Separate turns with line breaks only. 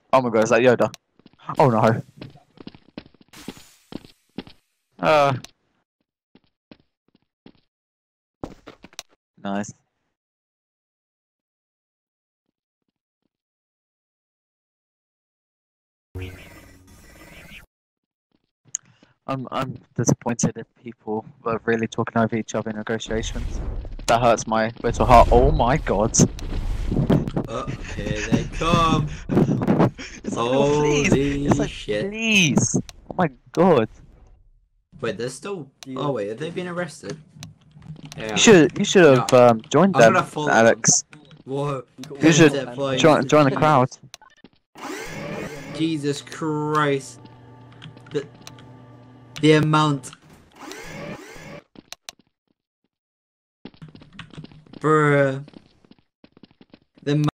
Oh my god, is that Yoda? Oh no. Uh, nice. I'm disappointed if people are really talking over each other in negotiations. That hurts my little heart. Oh my god.
Oh, here they come.
It's like, no, please. It's
Holy
like,
shit.
please. Oh my god.
Wait, they're still. Oh, wait, have they been arrested? Yeah.
You should
No,
have joined
I'm gonna
them,
follow them.
Alex.
Whoa.
You should
Headset flying.
join the crowd.
Jesus Christ. The, the amount. Bruh. The